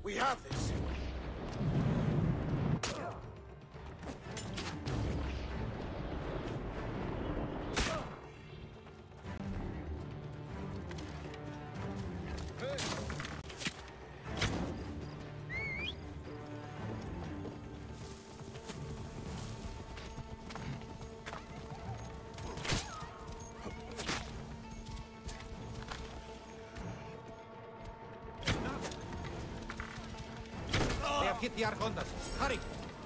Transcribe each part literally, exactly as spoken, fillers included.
We have this. They have hit the Arcondas. Hurry!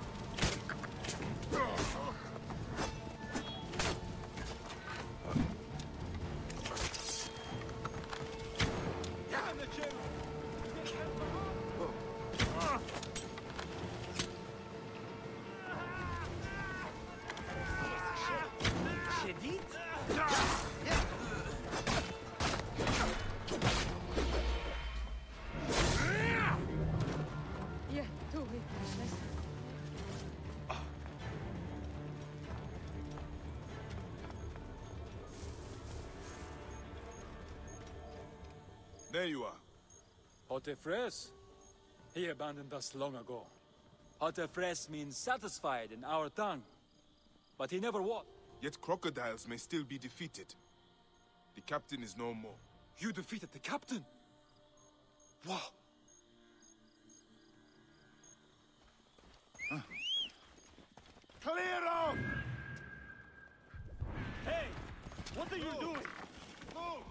There you are. Hotefres? He abandoned us long ago. Hotefres means satisfied in our tongue. But he never was. Yet crocodiles may still be defeated. The captain is no more. You defeated the captain? Wow. Huh. Clear off! Hey! What are you Move. doing? Move!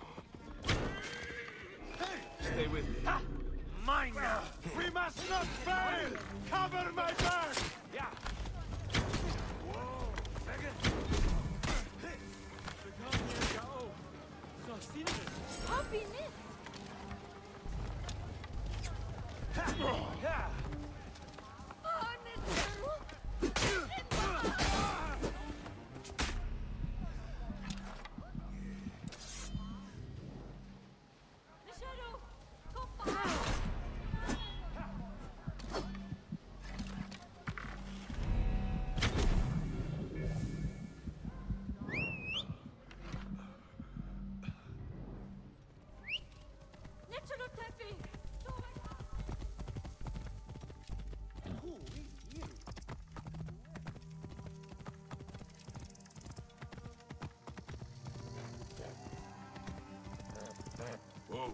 Hey! Stay with me. Ha! Mine now! We must not fail! Cover my back! Yeah! Whoa! Second! Hop in it! Yeah! Whoa.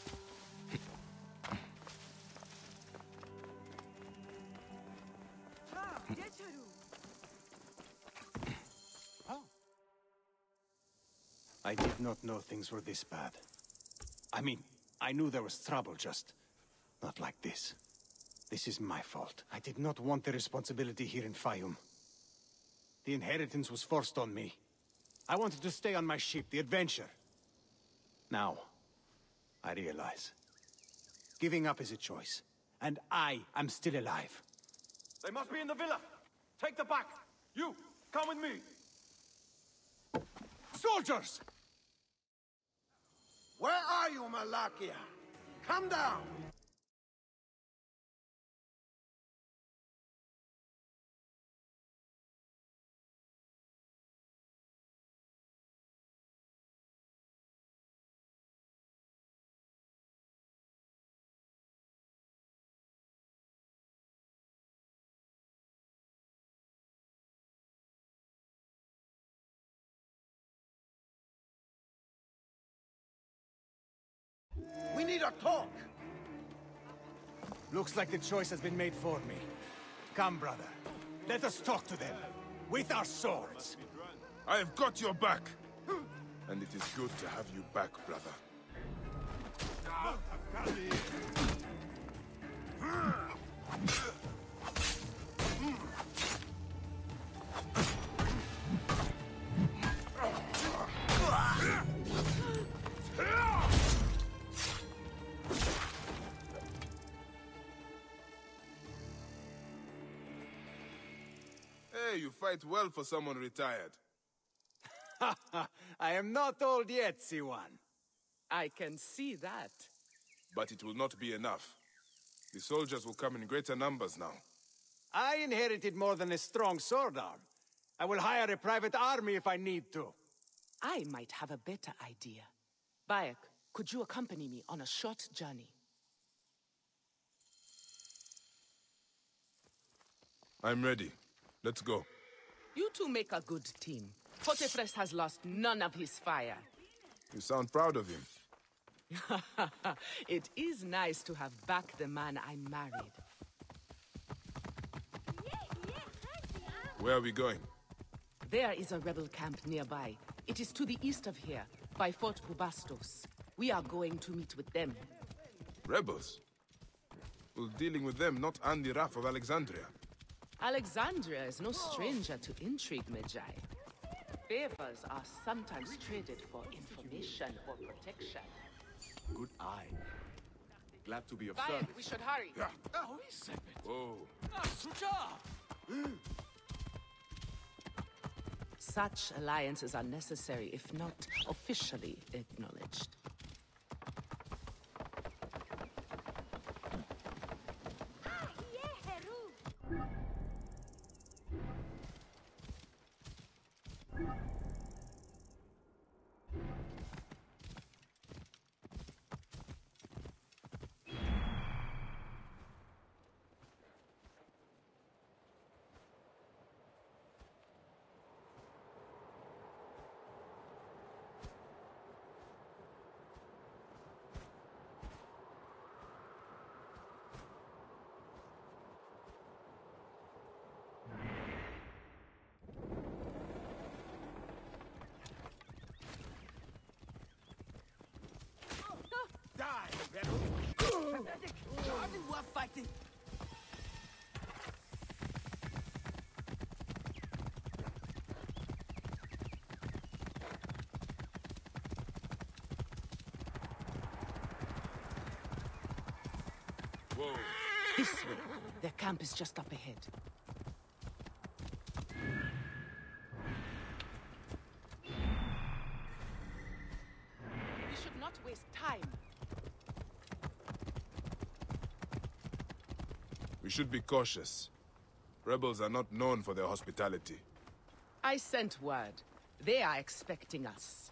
I did not know things were this bad. I mean, I knew there was trouble, just not like this. This is my fault. I did not want the responsibility here in Fayum. The inheritance was forced on me. I wanted to stay on my ship, the Adventure. Now, I realize. Giving up is a choice. And I am still alive. They must be in the villa! Take the back! You, come with me! Soldiers! Where are you, Malakia? Come down! We need a talk! Looks like the choice has been made for me. Come, brother. Let us talk to them. With our swords. I have got your back. And it is good to have you back, brother. Hey, you fight well for someone retired. I am not old yet, Siwan. I can see that. But it will not be enough. The soldiers will come in greater numbers now. I inherited more than a strong sword arm. I will hire a private army if I need to. I might have a better idea. Bayek, could you accompany me on a short journey? I'm ready. Let's go. You two make a good team. Potefres has lost none of his fire. You sound proud of him. It is nice to have back the man I married. Where are we going? There is a rebel camp nearby. It is to the east of here, by Fort Bubastos. We are going to meet with them. Rebels? Well, dealing with them, not Andy Raff of Alexandria. Alexandria is no stranger to intrigue, Medjay. Favors are sometimes traded for information or protection. Good eye. Glad to be of Bayek, service. we should hurry. Yeah. Oh, is it? Whoa. Such alliances are necessary, if not officially acknowledged. Fighting. Whoa. This way. Their camp is just up ahead. We should not waste time. We should be cautious. Rebels are not known for their hospitality. I sent word. They are expecting us.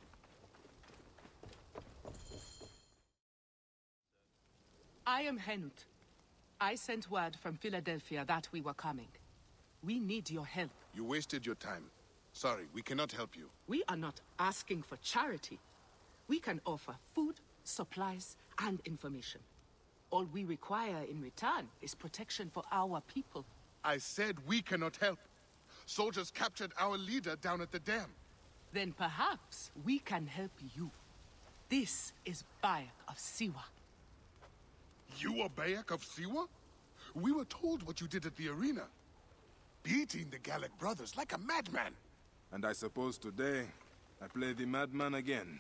I am Henut. I sent word from Philadelphia that we were coming. We need your help. You wasted your time. Sorry, we cannot help you. We are not asking for charity. We can offer food, supplies, and information. All we require in return is protection for our people. I said we cannot help. Soldiers captured our leader down at the dam. Then perhaps we can help you. This is Bayek of Siwa. You are Bayek of Siwa? We were told what you did at the arena. Beating the Gallic brothers like a madman. And I suppose today, I play the madman again.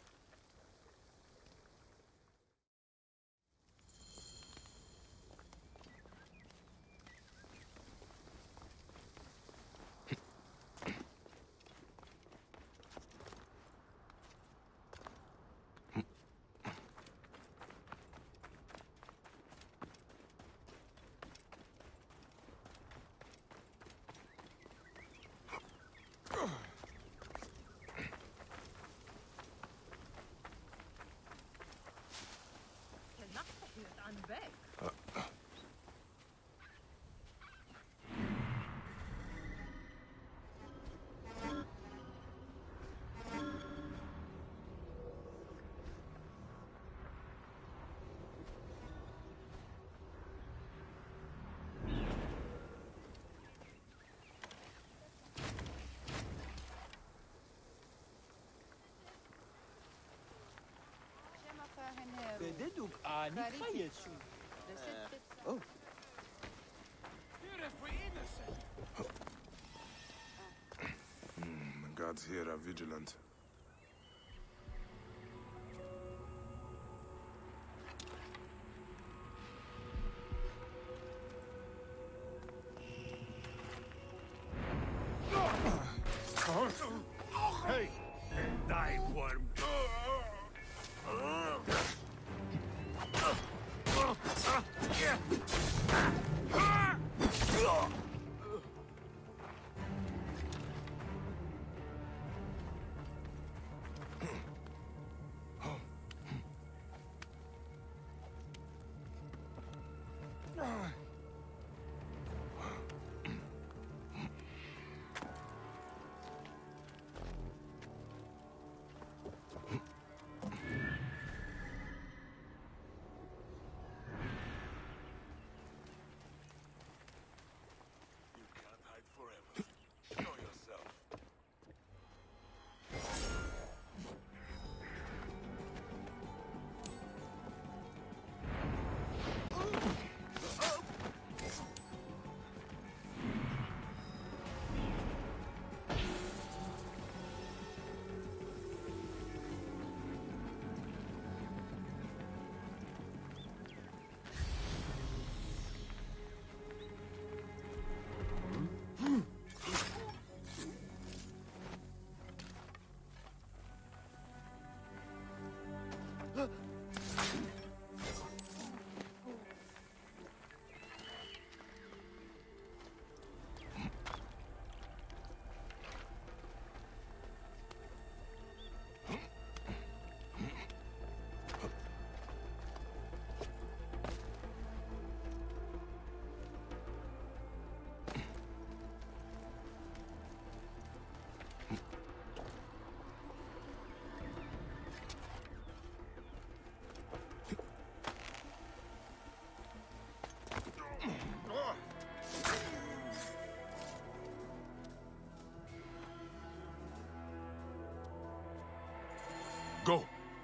Oh. Mm, the guards here are vigilant. Hey! Die, worm!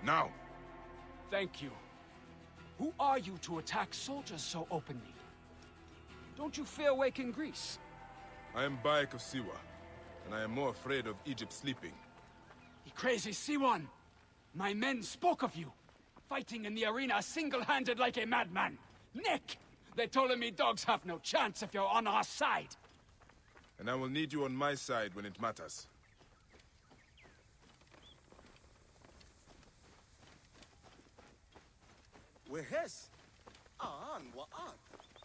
Now! Thank you. Who are you to attack soldiers so openly? Don't you fear waking Greece? I am Bayek of Siwa, and I am more afraid of Egypt sleeping. You crazy Siwan! My men spoke of you, fighting in the arena single-handed like a madman. Nick! They told me dogs have no chance if you're on our side. And I will need you on my side when it matters. وهس آن وآن.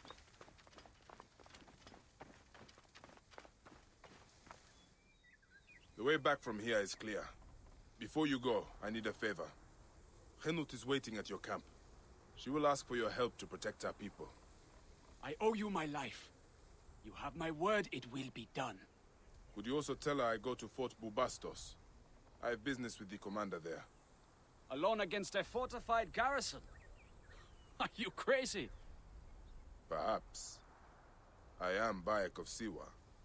The way back from here is clear. Before you go, I need a favor. Henut is waiting at your camp. She will ask for your help to protect our people. I owe you my life. You have my word, it will be done. Could you also tell her I go to Fort Bubastos? I have business with the commander there. Alone against a fortified garrison? Are you crazy? Perhaps. I am Bayek of Siwa.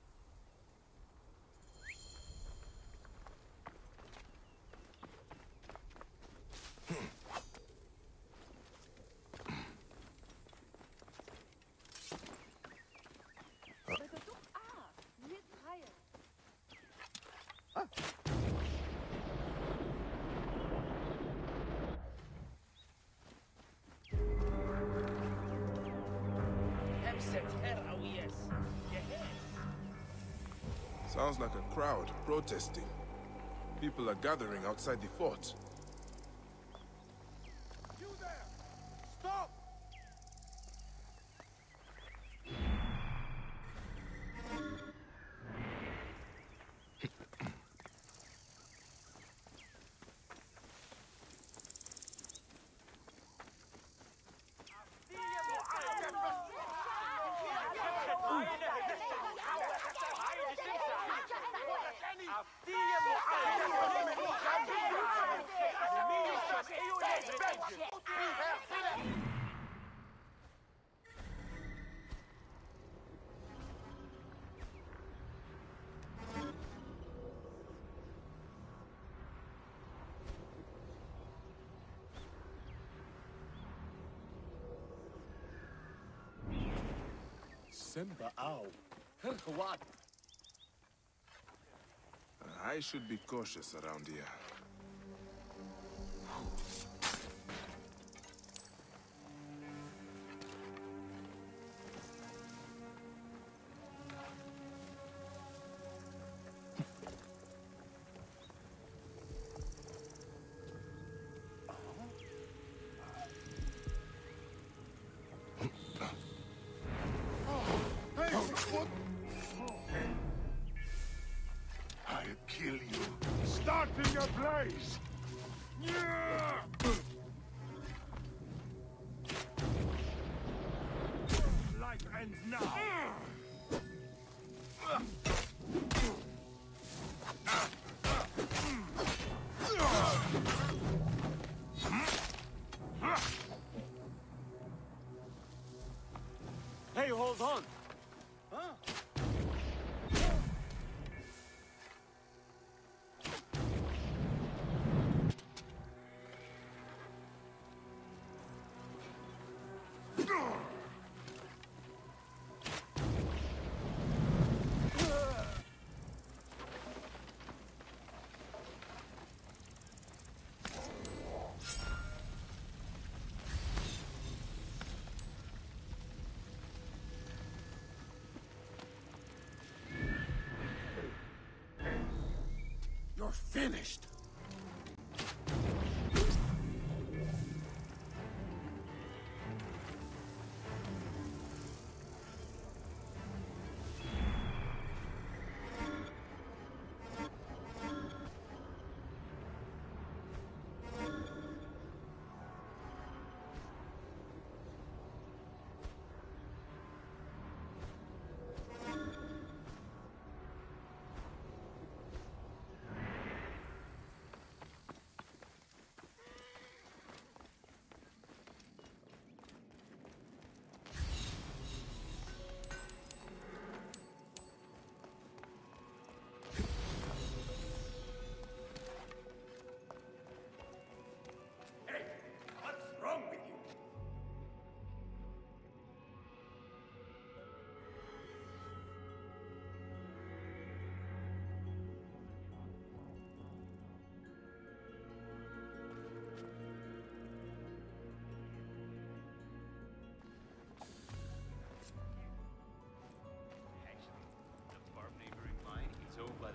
Sounds like a crowd protesting. People are gathering outside the fort. You there! Stop! Simba Ow. What? I should be cautious around here. I'll kill you. Starting a blaze! Life ends now! Hey, hold on! You're finished!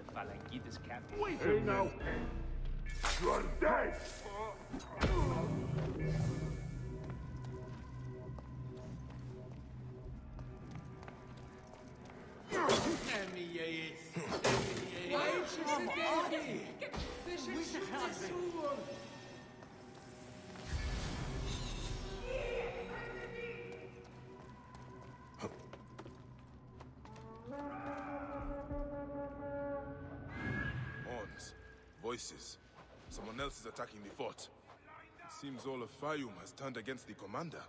Falangitas camp. Wait a minute. You're dead! Horns. Voices. Someone else is attacking the fort. It seems all of Fayum has turned against the commander.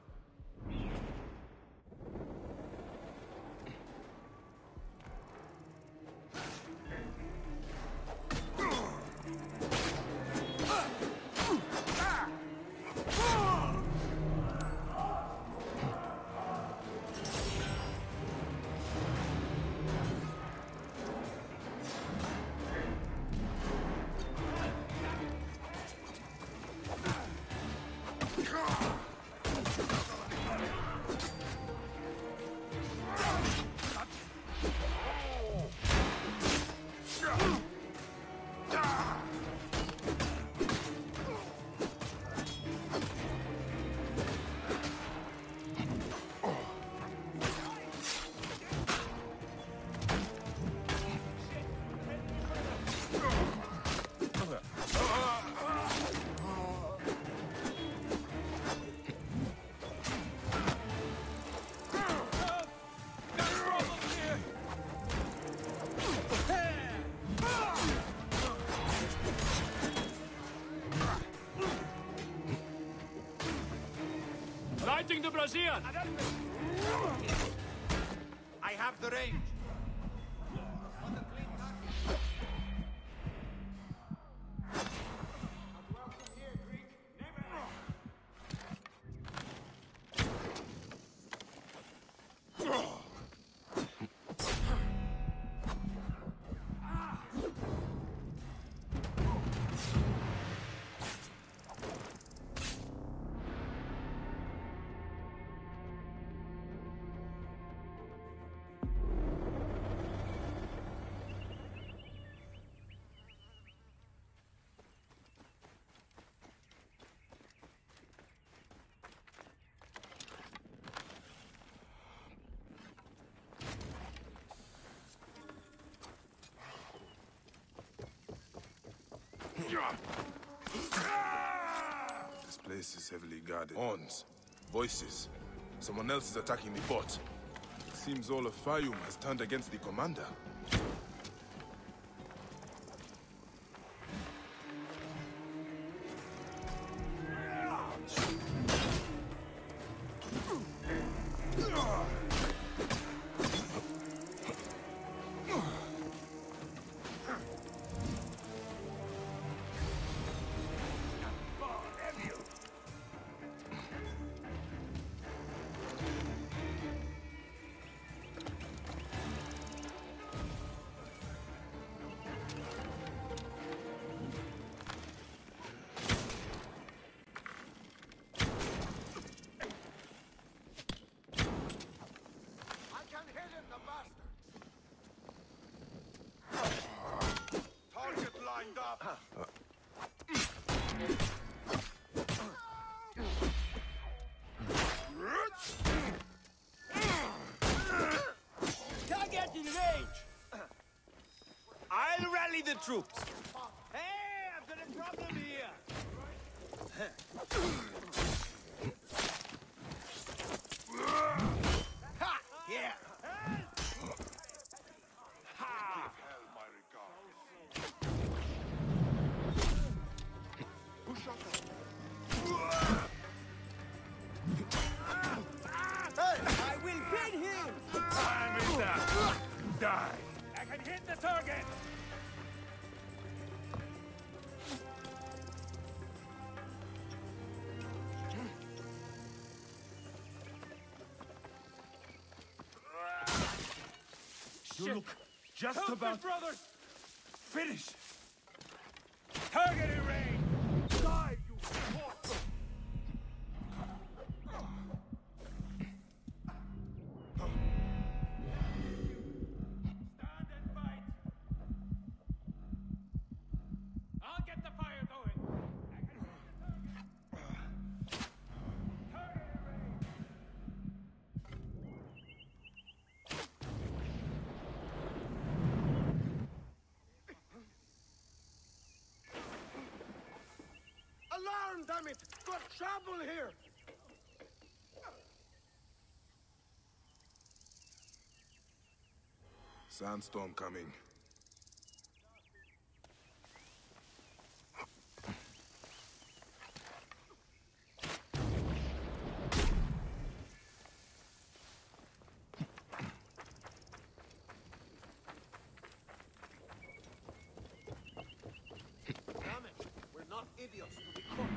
Lighting the Brazilian! I have the range. This place is heavily guarded. Horns. Voices. Someone else is attacking the fort. It seems all of Fayum has turned against the commander. Target in range! I'll rally the troops. Hey, I've got a problem here. Ha! Yeah. Ha! Hey, I will pin him! Time is up. Die. I can hit the target! You look just Help about me, brothers! finished. Target in range! Die, you monster! Stand and fight! got trouble here! Sandstorm coming. Damn it! We're not idiots to be caught.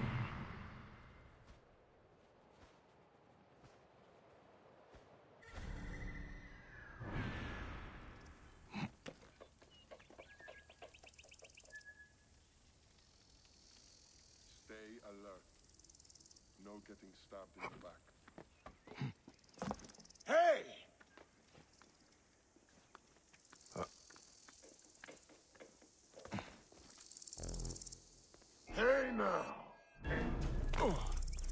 Stay alert. No getting stabbed in the back. Hey! Hey now! Oh.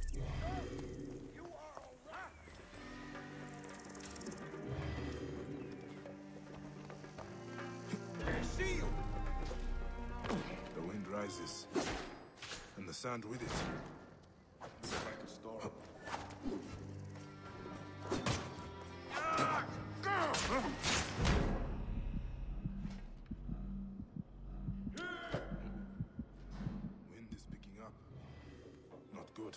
I see you! The wind rises, and the sand with it. Looks like a storm. Wind is picking up. Not good.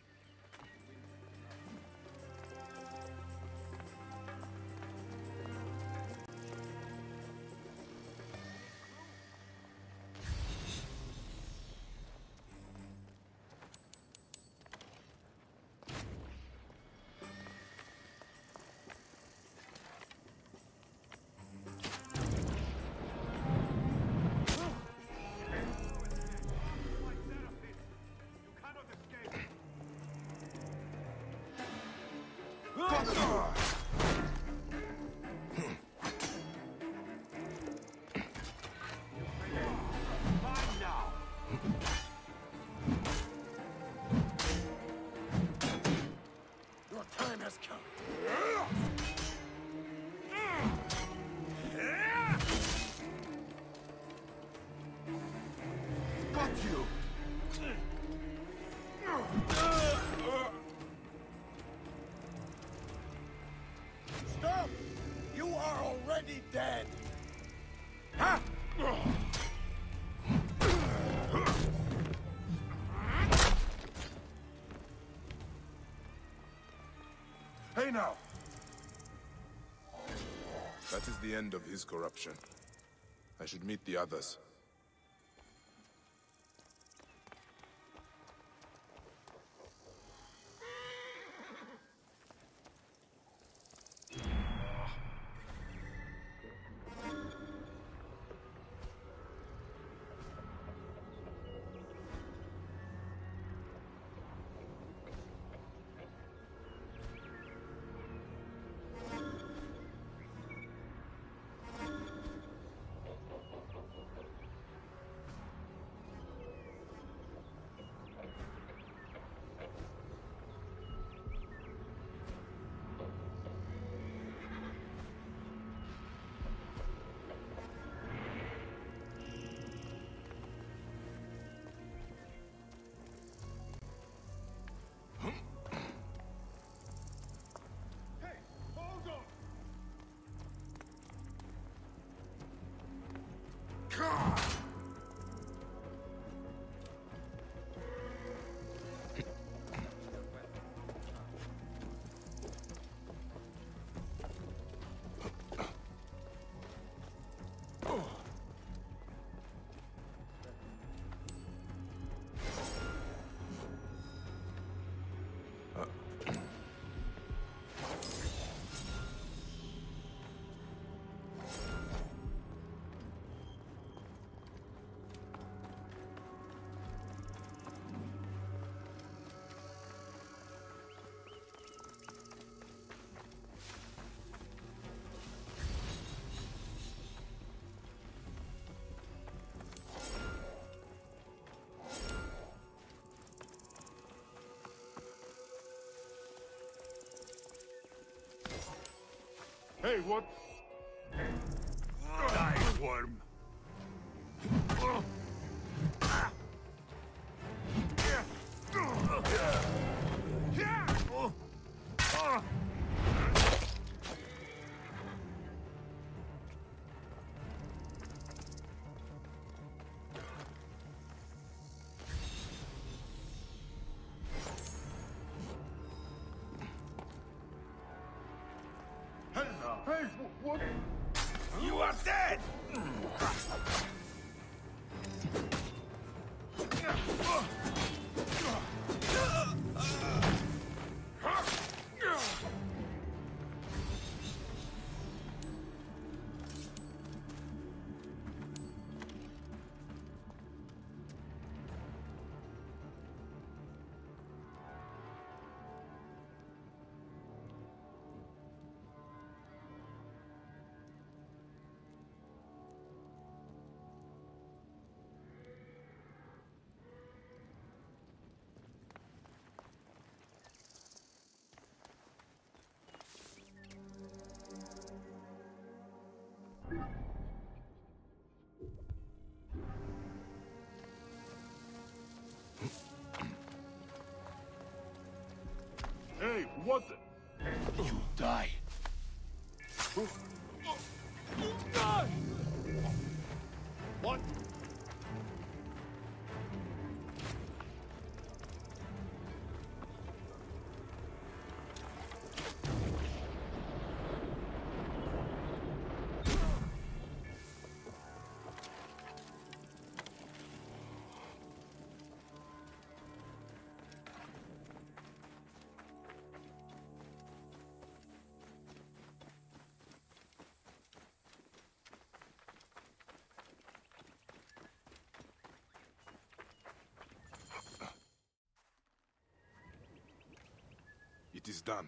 Your time has come. Got you! Stop! You are already dead! Ha! Hey now! That is the end of his corruption. I should meet the others. Hey, what? Die, worm! Yeah. Hey, what? You are dead! Hey, what the? You die. What? It is done.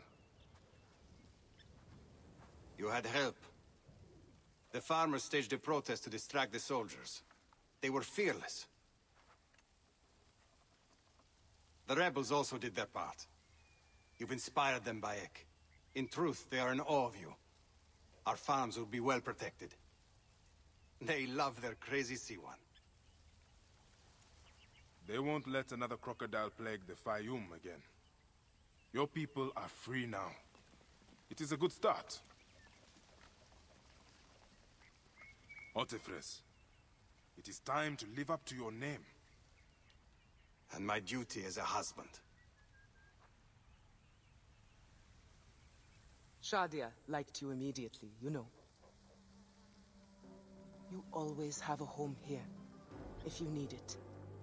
You had help. The farmers staged a protest to distract the soldiers. They were fearless. The rebels also did their part. You've inspired them, Bayek. In truth, they are in awe of you. Our farms will be well protected. They love their crazy Siwan. They won't let another crocodile plague the Fayum again. Your people are free now. It is a good start. Otefres, it is time to live up to your name. And my duty as a husband. Shadia liked you immediately, you know. You always have a home here, if you need it.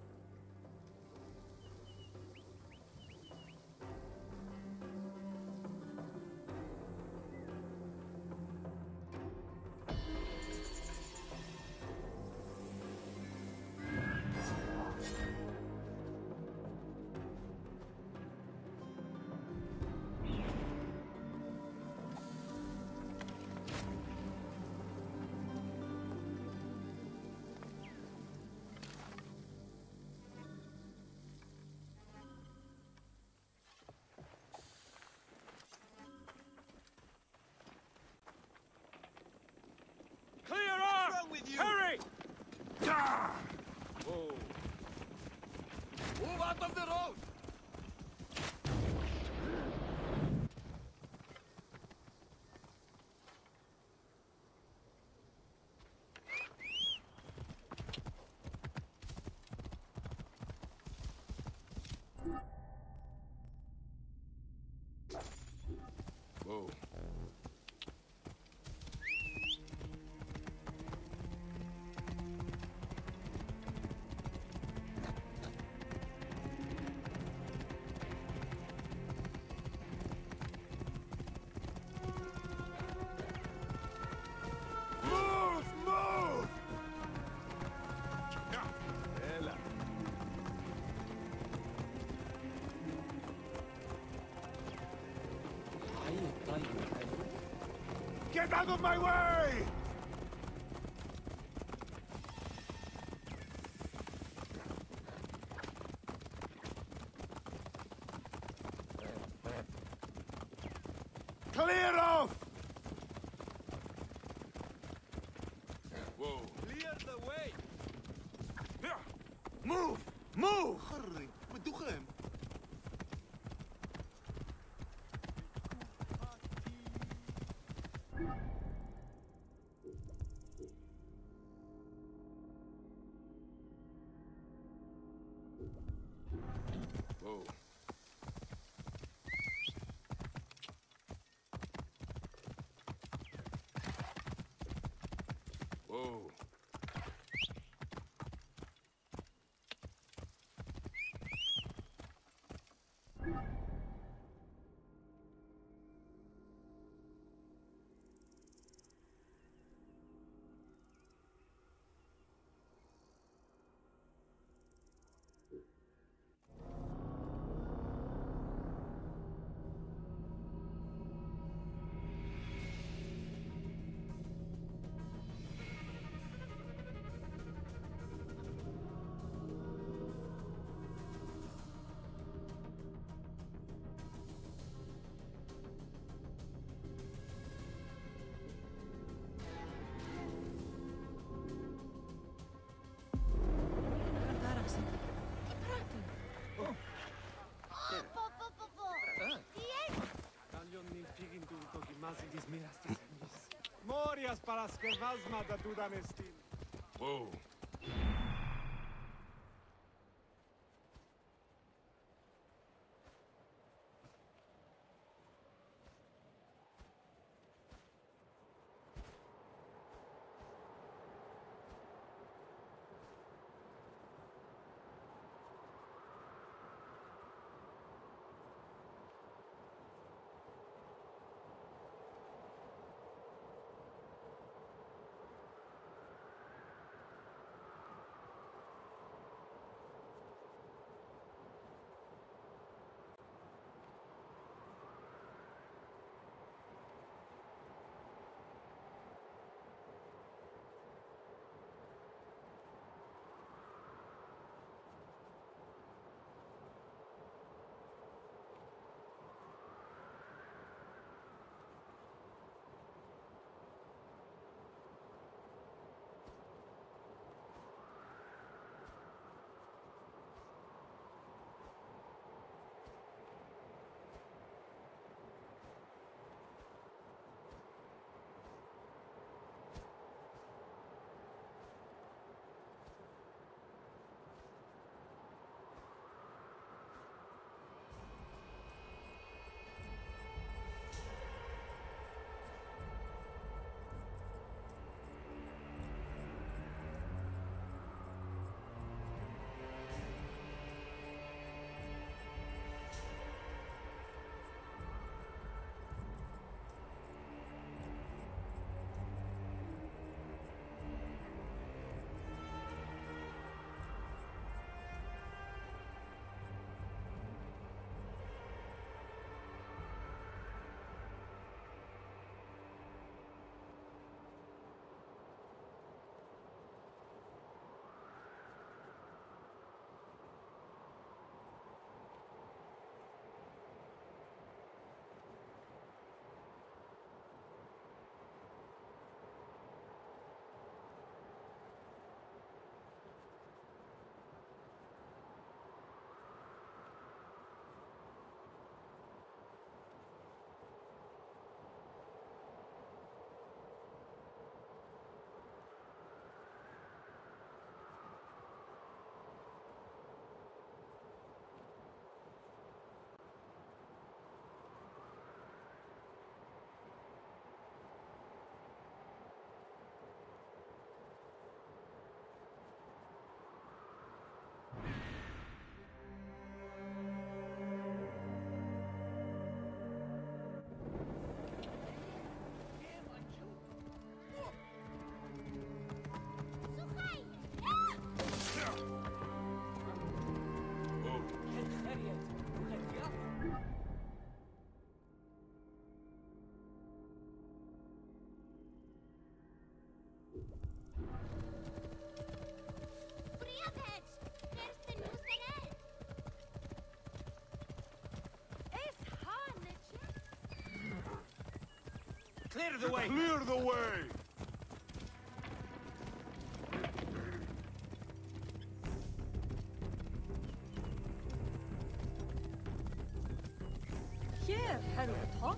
Hurry! Whoa. Move out of the road! Whoa. Get out of my way! Clear off! Whoa. Clear the way! Move! Move! Hurry, بدوخهم. Whoa. Whoa. Morias para skevazma da dudanestin. Whoa. Clear the way! Clear the way! Here, Herald Hawk.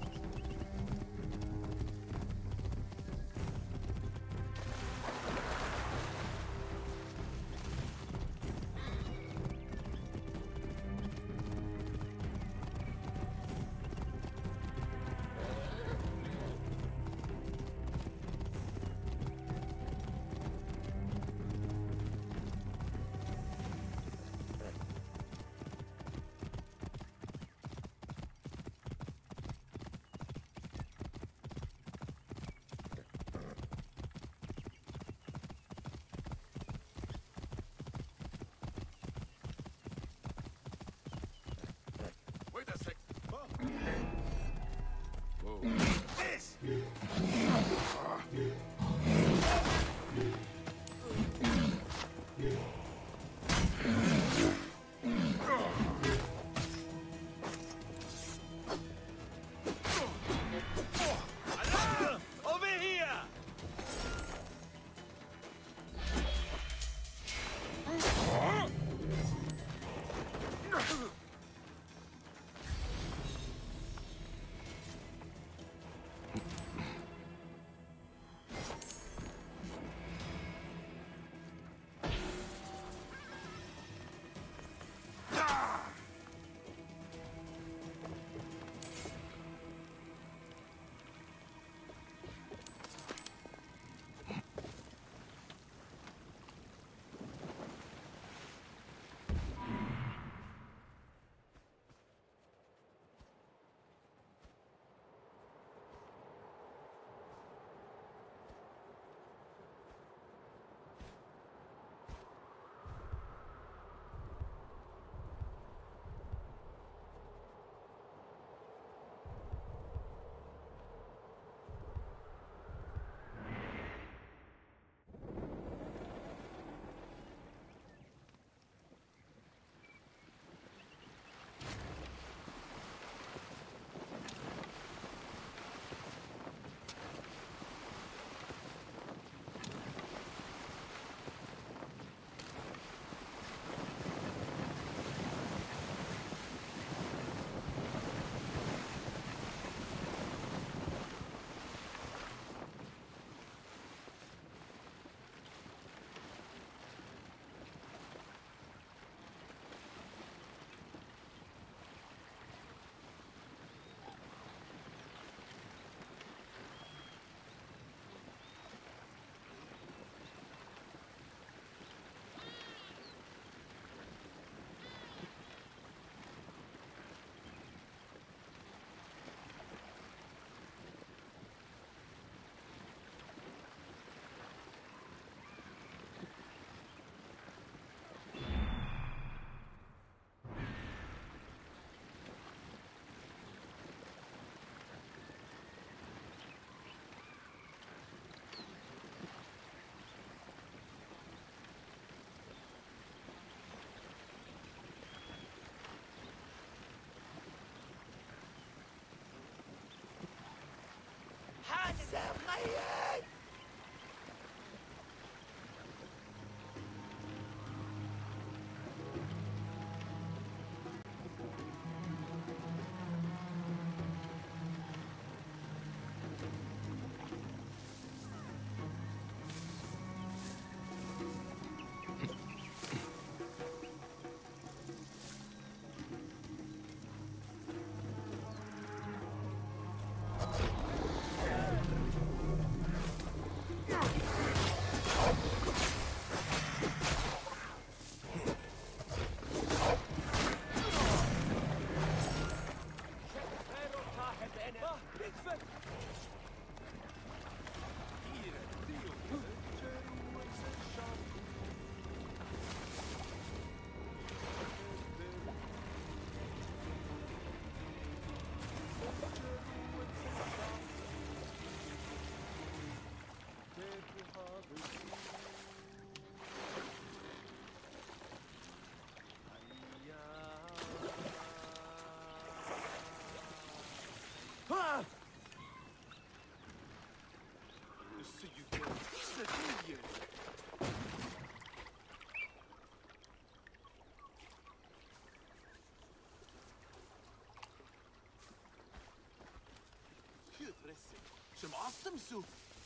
Some awesome soup.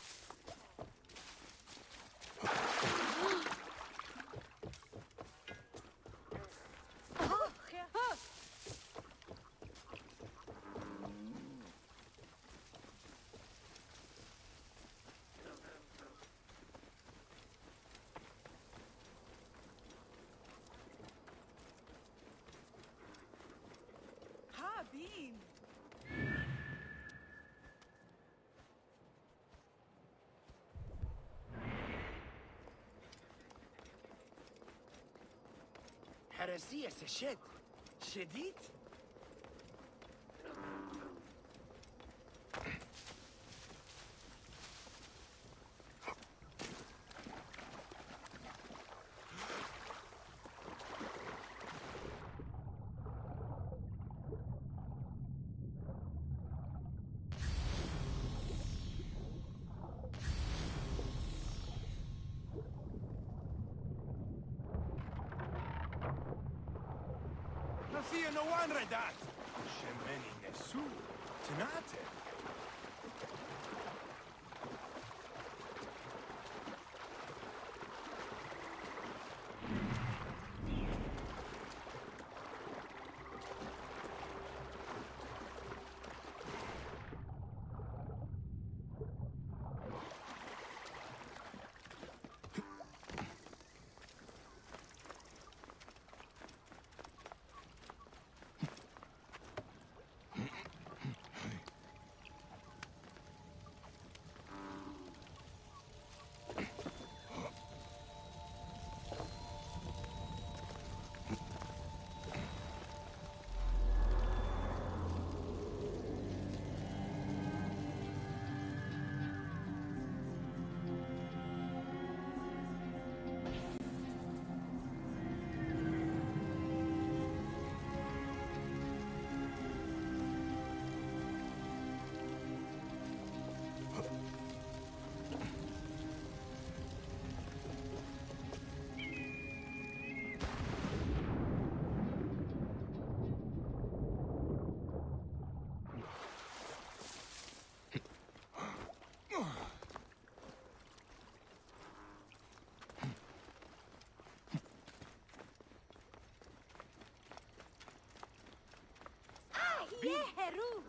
Ha, bean. هرسية سشد شديد. نسي نوان ردات شمني نسو تناتي Heru.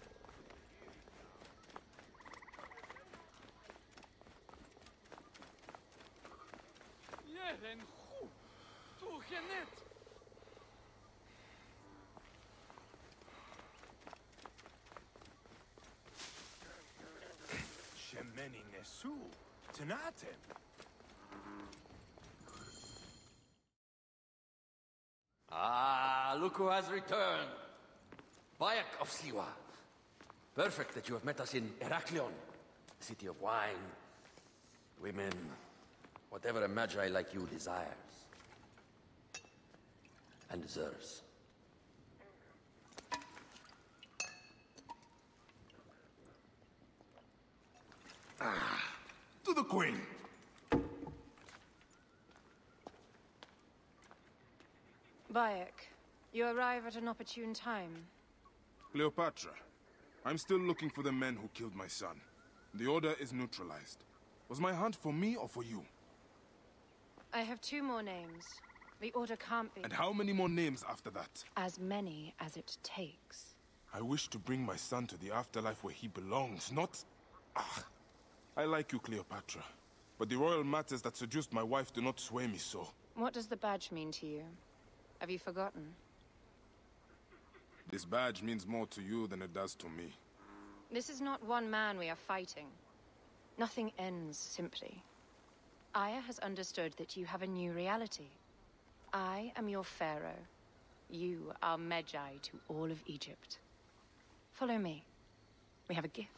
Jeren khu. Tu genet. شمني نسو تناتي Ah, look who has returned. Bayek of Siwa. Perfect that you have met us in Heraklion, the city of wine, women, whatever a magi like you desires and deserves. queen. Bayek, you arrive at an opportune time. Cleopatra, I'm still looking for the men who killed my son. The Order is neutralized. Was my hunt for me or for you? I have two more names. The Order can't be... And how many more names after that? As many as it takes. I wish to bring my son to the afterlife where he belongs, not... Ah. I like you, Cleopatra. But the royal matters that seduced my wife do not sway me so. What does the badge mean to you? Have you forgotten? This badge means more to you than it does to me. This is not one man we are fighting. Nothing ends simply. Aya has understood that you have a new reality. I am your pharaoh. You are Medjay to all of Egypt. Follow me. We have a gift.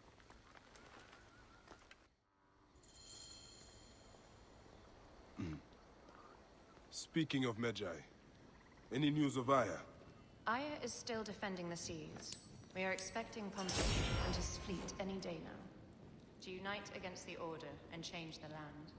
Speaking of Medjay, any news of Aya? Aya is still defending the seas. We are expecting Pompey and his fleet any day now, to unite against the Order and change the land.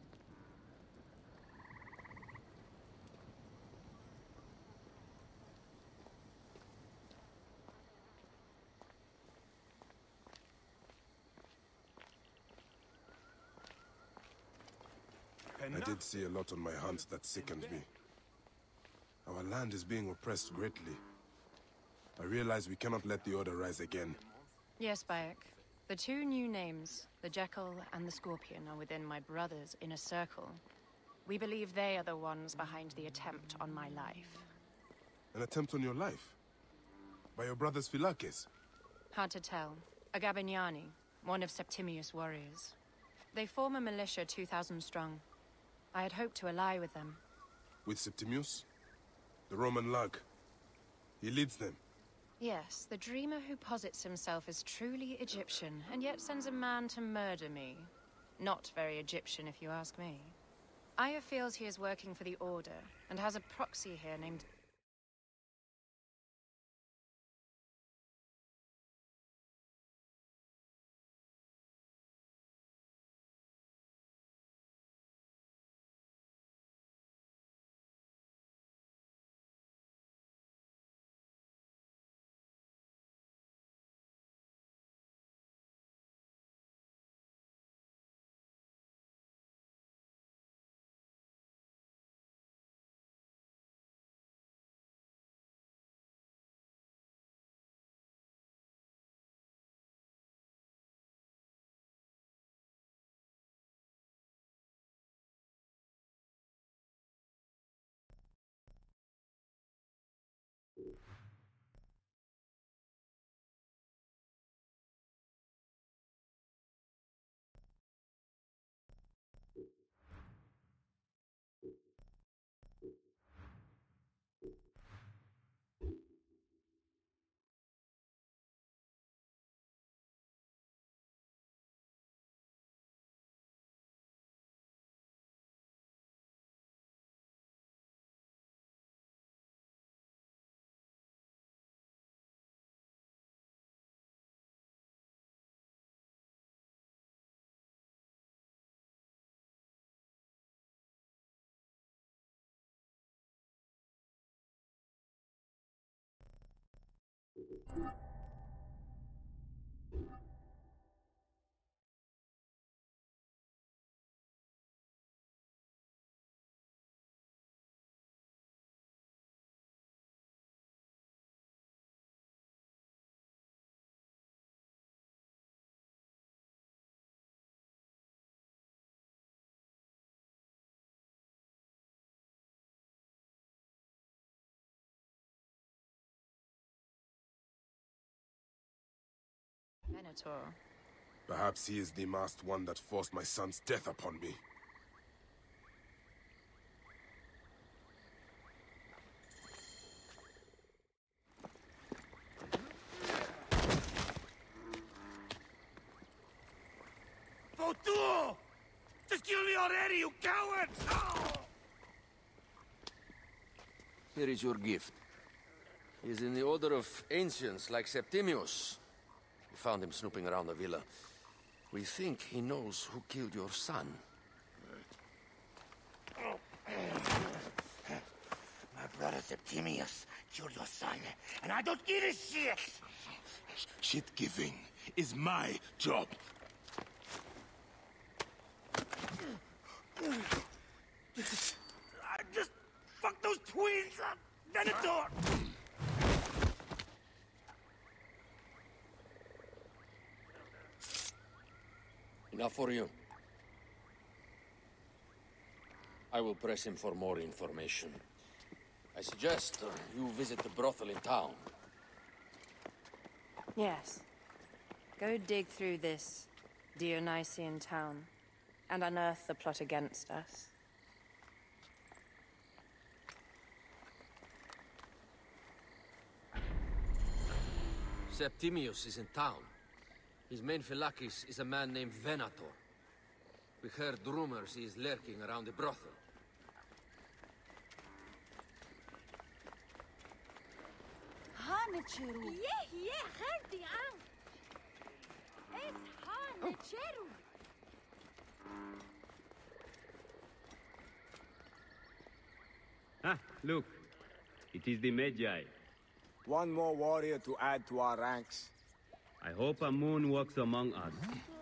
I did see a lot on my hunt that sickened me. Our land is being oppressed greatly. I realize we cannot let the Order rise again. Yes, Bayek. The two new names, the Jekyll and the Scorpion, are within my brother's inner circle. We believe they are the ones behind the attempt on my life. An attempt on your life? By your brothers Phylakes? Hard to tell. A Gabiniani, one of Septimius' warriors. They form a militia two thousand strong. I had hoped to ally with them. With Septimius? The Roman lug? He leads them? Yes, the dreamer who posits himself as truly Egyptian, and yet sends a man to murder me. Not very Egyptian, if you ask me. Aya feels he is working for the Order, and has a proxy here named... Venator. Perhaps he is the masked one that forced my son's death upon me. Votuo! Just kill me already, you cowards! Oh! Here is your gift. He is in the order of ancients like Septimius. We found him snooping around the villa. We think he knows who killed your son. My brother Septimius killed your son, and I don't give a shit! Shit giving is my job. I just fuck those twins up, Venator! Enough for you. I will press him for more information. I suggest uh, you visit the brothel in town. Yes. Go dig through this Dionysian town and unearth the plot against us. Septimius is in town. His main phylakis is a man named Venator. We heard rumors he is lurking around the brothel. هانتشرو يه يه خالتي عم ايه هانتشرو Ah, look. It is the Magi. One more warrior to add to our ranks. I hope a moon walks among us.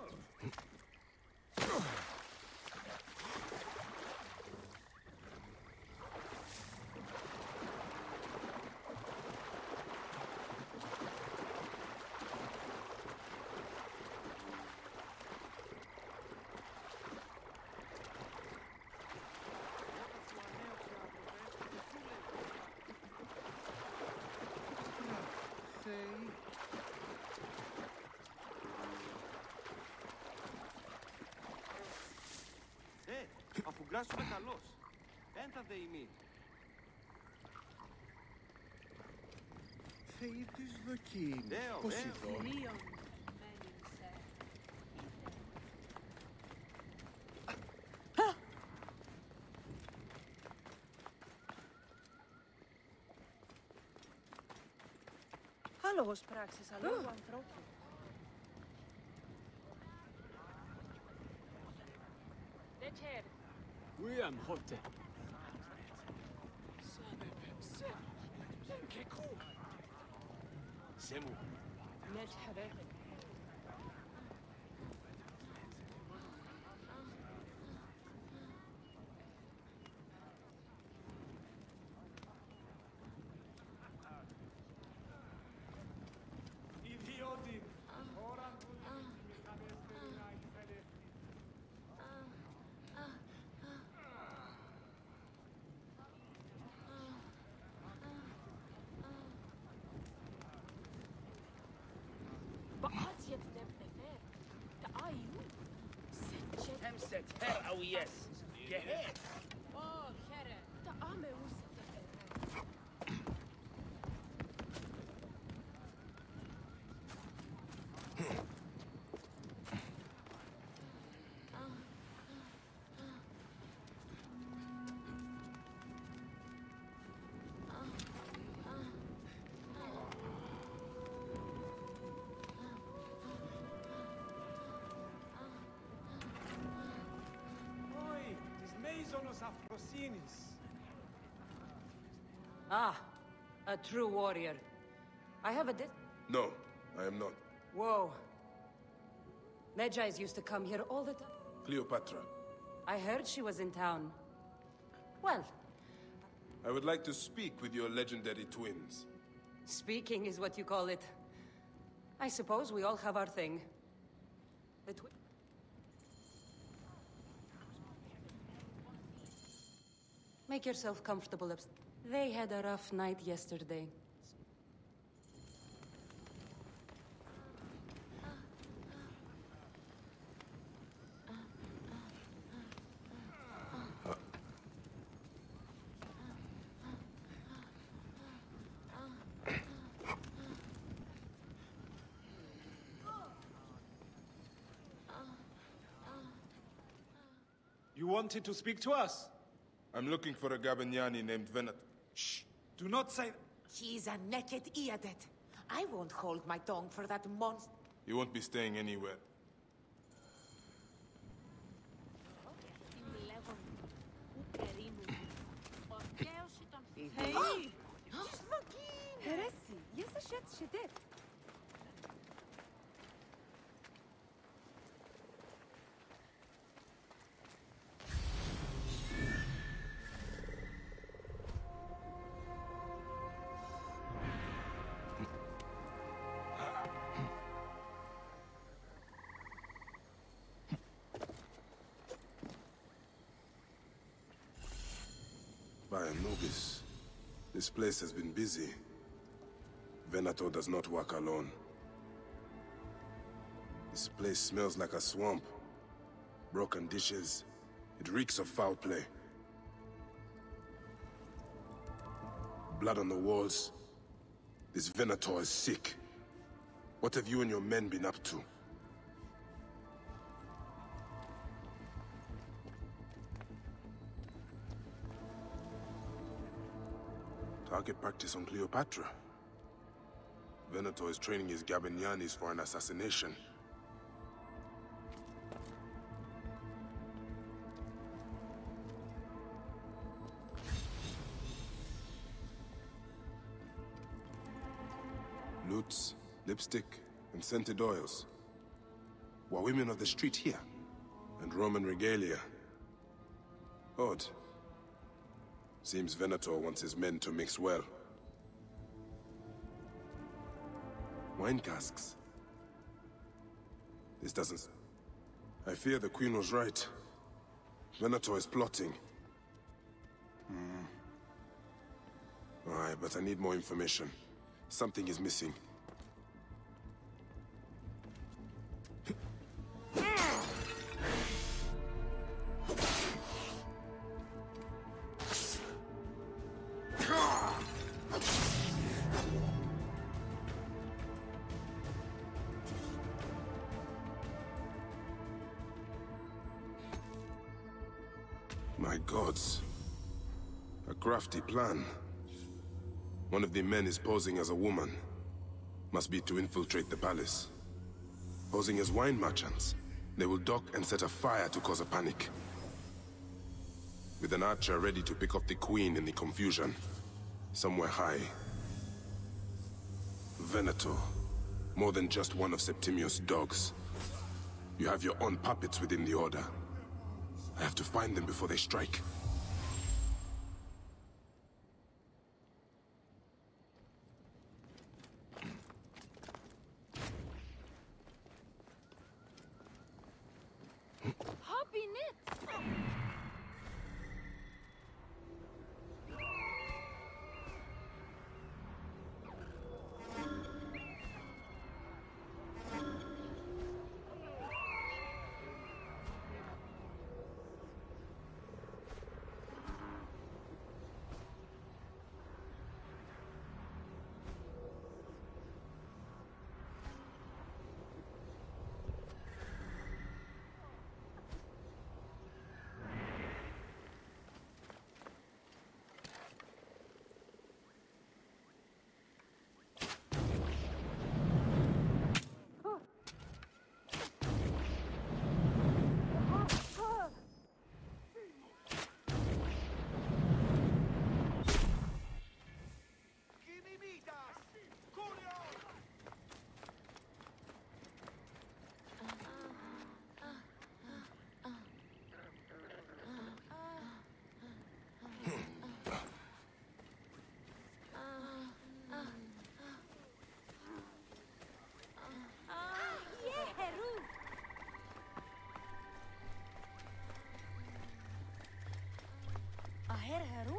Ε, αφού γκράσουμε καλώς. Έντα δε ημί. Θεοί της δοκίμης. Δέο, Πώς δέο. ειδώ. Halloos praxis hallo ανθρώπου. William Hotte. Semu. Ιδιώτη. Ώρα που همسة هر أو يس. جهاز. Oi, τις Μέιζονος Αφροσύνης. Ah, a true warrior. I have a di- No, I am not. Whoa. Medjai's used to come here all the time. Cleopatra. I heard she was in town. Well, I would like to speak with your legendary twins. speaking is what you call it. I suppose we all have our thing. The twi- Make yourself comfortable upstairs. They had a rough night yesterday. You wanted to speak to us? I'm looking for a Gabignani named Venat. Shh! Do not say... He's a naked Iadet. I won't hold my tongue for that monster. He won't be staying anywhere. she did. By Anubis, this place has been busy. Venator does not work alone. This place smells like a swamp. Broken dishes. It reeks of foul play. Blood on the walls. This Venator is sick. What have you and your men been up to? Target practice on Cleopatra. Venator is training his Gabinianis for an assassination. Lutes, lipstick, and scented oils. Were women of the street here? And Roman regalia. Odd. Seems Venator wants his men to mix well. Wine casks. This doesn't... I fear the Queen was right. Venator is plotting. Hmm. Alright, but I need more information. Something is missing. My gods. A crafty plan. One of the men is posing as a woman. Must be to infiltrate the palace. Posing as wine merchants, they will dock and set a fire to cause a panic. With an archer ready to pick off the queen in the confusion. Somewhere high. Venator. More than just one of Septimius' dogs. You have your own puppets within the Order. I have to find them before they strike. Hop in it! Aher Heru?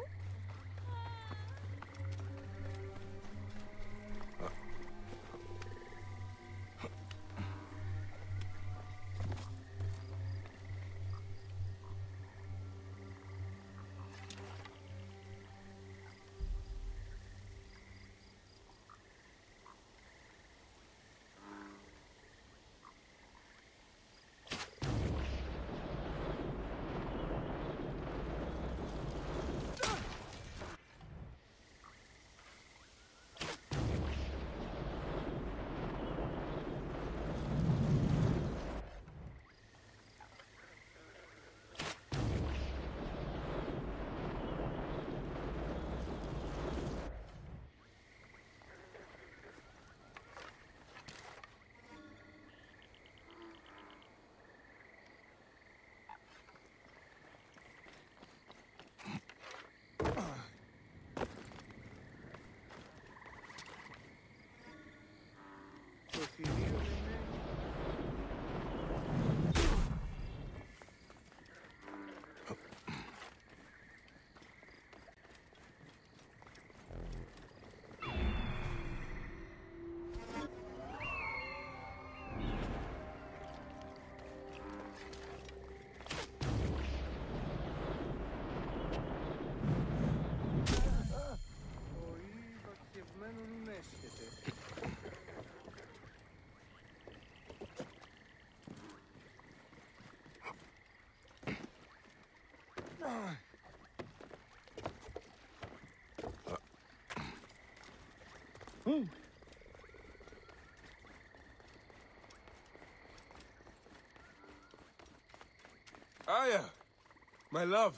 Aya, my love.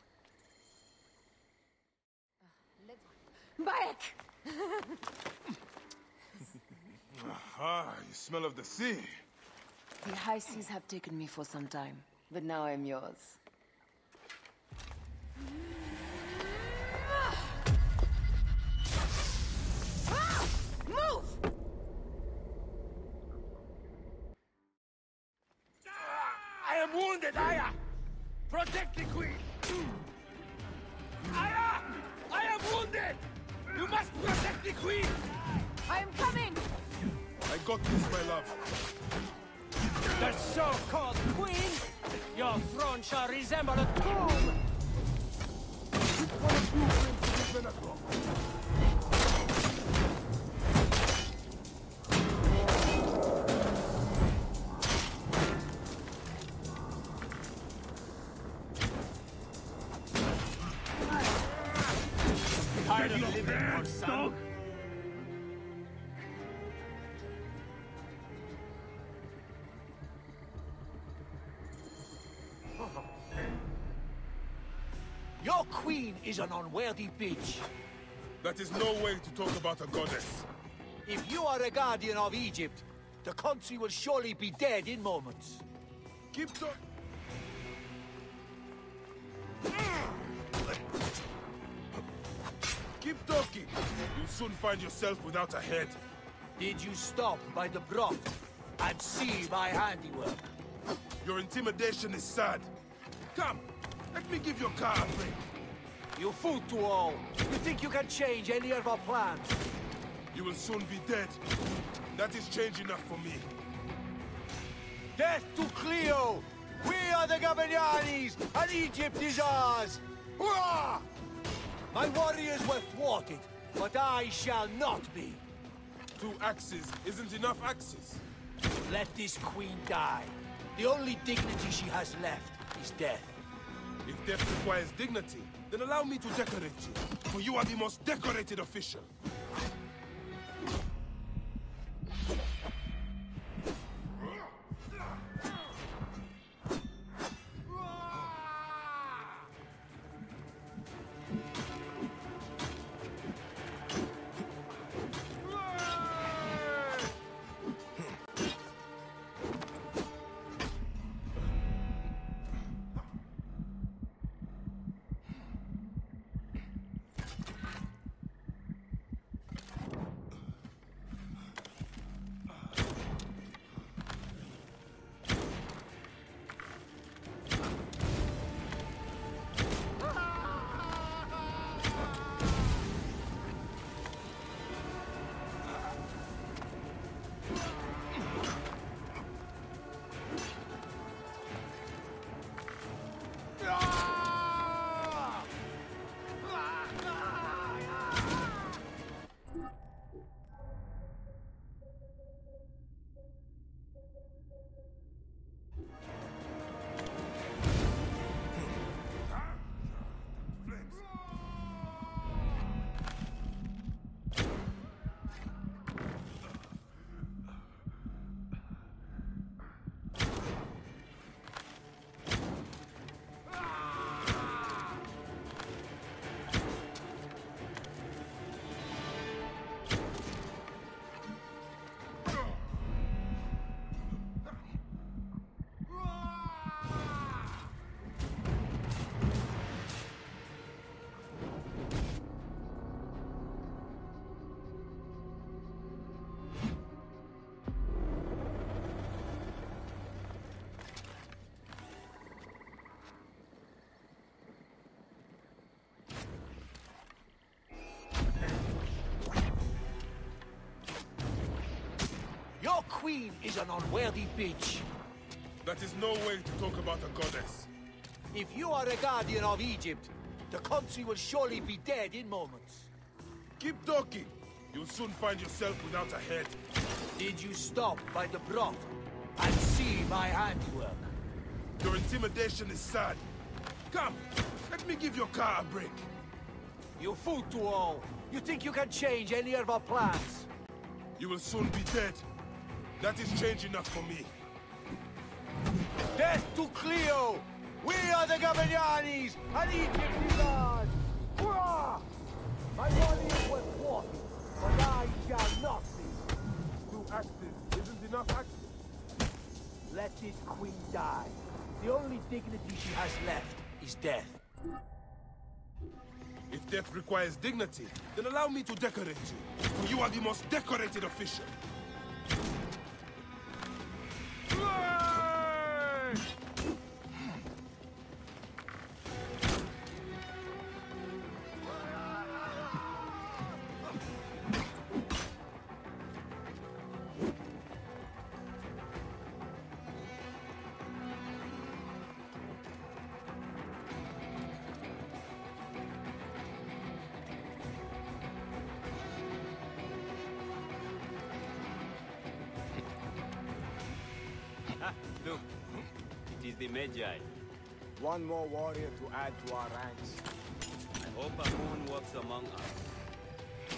Bayek! Ah, you smell of the sea. The high seas have taken me for some time, but now I'm yours. Move! I am wounded, Aya! Protect the queen! Aya! I am wounded! You must protect the queen! I am coming! I got this, my love. The so-called queen? Your throne shall resemble a tomb! One of you bring to the pinnacle. Tired of living, your son? Your queen is an unworthy bitch. That is no way to talk about a goddess. If you are a guardian of Egypt, the country will surely be dead in moments. Keep talking. Keep talking. You'll soon find yourself without a head. Did you stop by the broth and see my handiwork? Your intimidation is sad. Come, let me give your car a break. You fool to all. You think you can change any of our plans? You will soon be dead. That is change enough for me. Death to Cleo! We are the Gabanianis, and Egypt is ours! Hurrah! My warriors were thwarted, but I shall not be. Two axes isn't enough axes. Let this queen die. The only dignity she has left is death. If death requires dignity, then allow me to decorate you, for you are the most decorated official. Your queen is an unworthy bitch. That is no way to talk about a goddess. If you are a guardian of Egypt, the country will surely be dead in moments. Keep talking. You'll soon find yourself without a head. Did you stop by the broth and see my handiwork? Your intimidation is sad. Come, let me give your car a break. You fool to all. You think you can change any of our plans? You will soon be dead. That is change enough for me. Death to Cleo! We are the Gabinianis, and Egypt is ours! Hurrah! My warriors were thwarted, but I shall not be. Two axes isn't enough axes. Let this queen die. The only dignity she has left is death. If death requires dignity, then allow me to decorate you. For you are the most decorated official. Look, it is the Magi. One more warrior to add to our ranks. I hope a moon walks among us.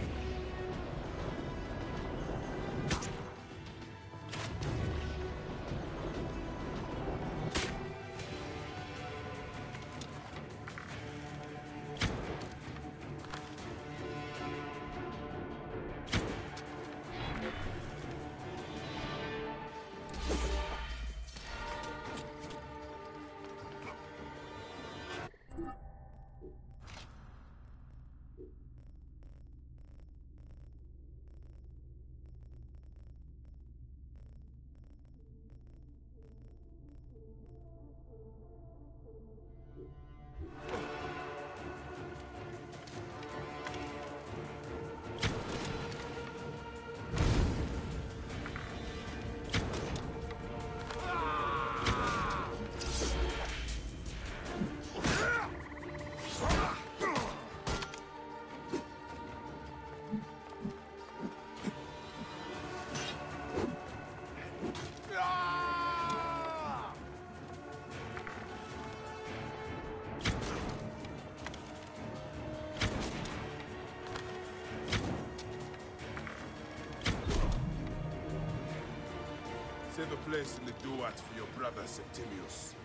Save a place in the duat for your brother Septimius.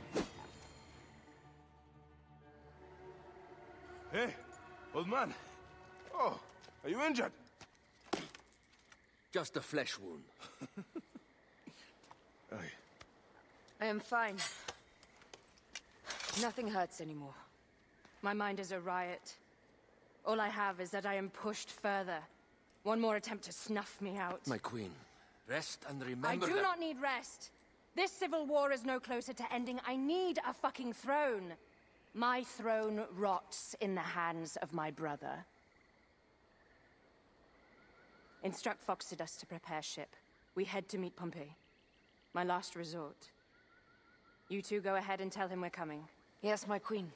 Hey, old man. Oh, are you injured? Just a flesh wound. Aye. I am fine. Nothing hurts anymore. My mind is a riot. All I have is that I am pushed further. One more attempt to snuff me out. My queen, rest and remember I do that... not need rest. This civil war is no closer to ending. I need a fucking throne. My throne rots in the hands of my brother. Instruct Phoxidas to prepare ship. We head to meet Pompey. My last resort. You two go ahead and tell him we're coming. Yes, my queen.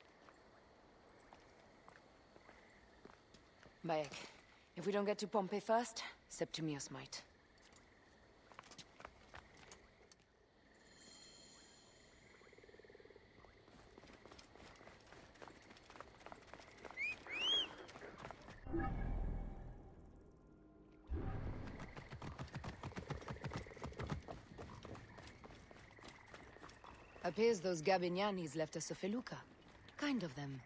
Bayek, if we don't get to Pompey first, Septimius might. Appears those Gabinianis left us a felucca. Kind of them.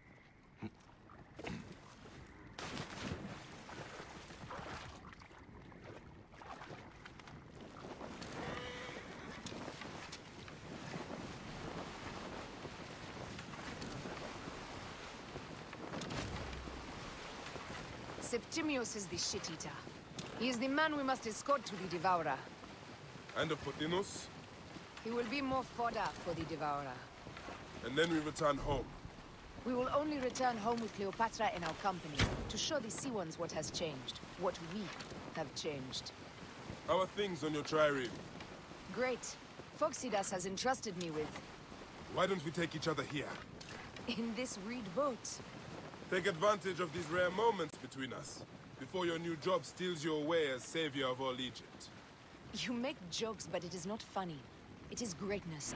Septimius is the shit-eater. He is the man we must escort to the Devourer. And of Pothinus? He will be more fodder for the Devourer. And then we return home. We will only return home with Cleopatra in our company, to show the Sea Ones what has changed, what we have changed. How are things on your trireme? Great. Phoxidas has entrusted me with... Why don't we take each other here? in this reed boat. Take advantage of these rare moments between us, before your new job steals you away as savior of all Egypt. You make jokes, but it is not funny. It is greatness.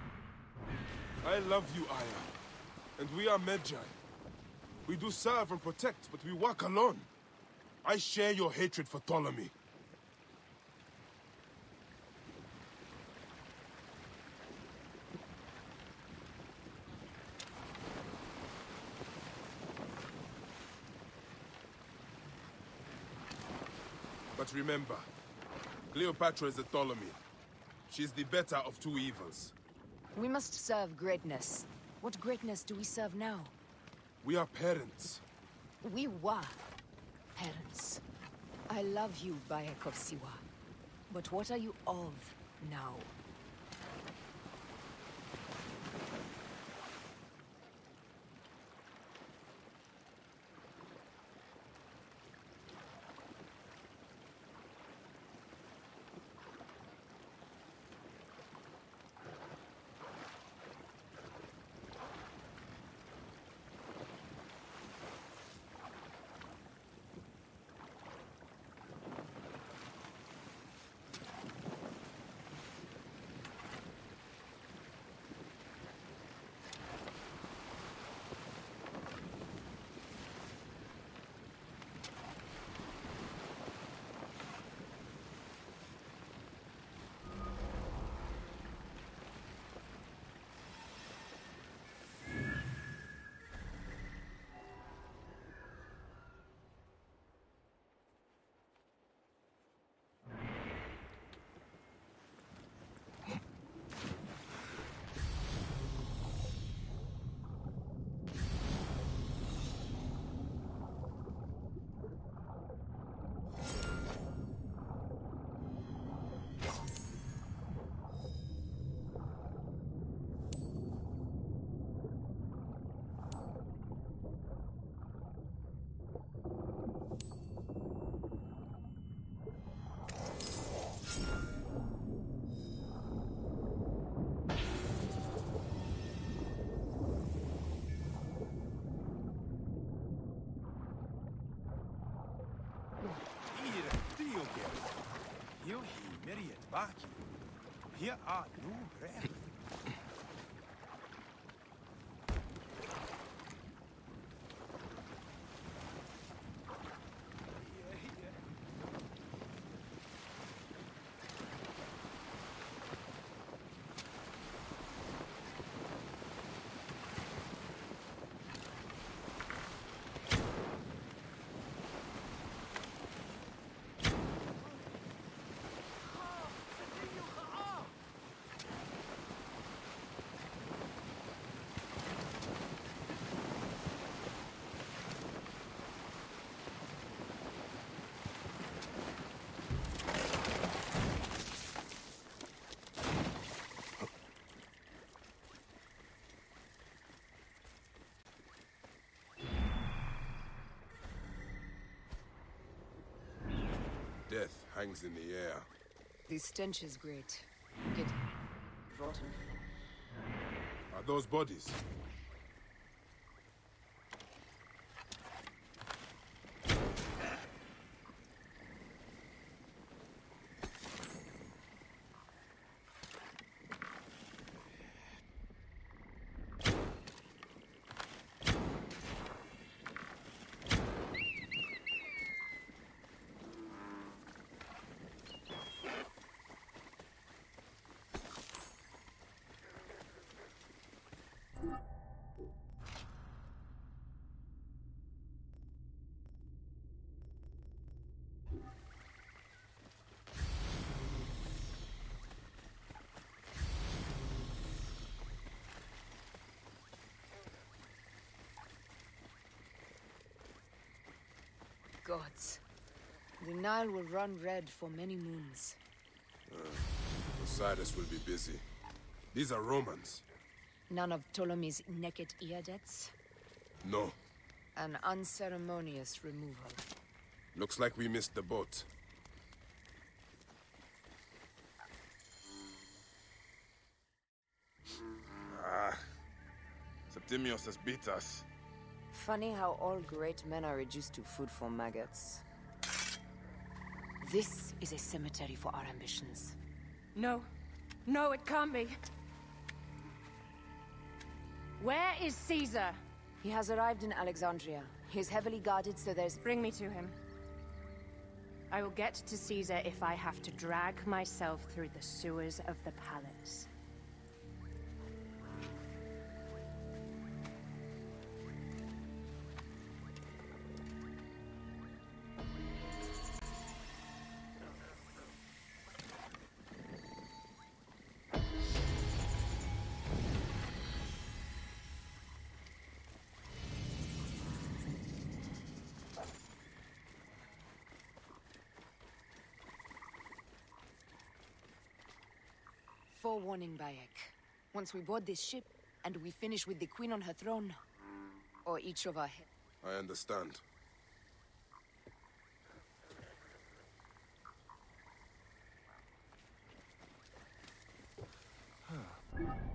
I love you, Aya. And we are Medjay. We do serve and protect, but we work alone. I share your hatred for Ptolemy. But remember, Cleopatra is a Ptolemy. She's the better of two evils. We must serve greatness. What greatness do we serve now? We are parents. We were parents. I love you, Bayek of Siwa. But what are you of now? Hier are nu bread. Death hangs in the air. The stench is great. Get rotten. Are those bodies? Gods. The Nile will run red for many moons. Uh, Osiris will be busy. These are Romans. None of Ptolemy's naked eardets? No. An unceremonious removal. Looks like we missed the boat. Ah. Septimius has beat us. Funny how all great men are reduced to food for maggots. This is a cemetery for our ambitions. No. No, it can't be. Where is Caesar? He has arrived in Alexandria. He is heavily guarded, so there's... Bring me to him. I will get to Caesar if I have to drag myself through the sewers of the palace. Forewarning, Bayek. Once we board this ship, and we finish with the Queen on her throne, or each of our heads. I understand. Huh.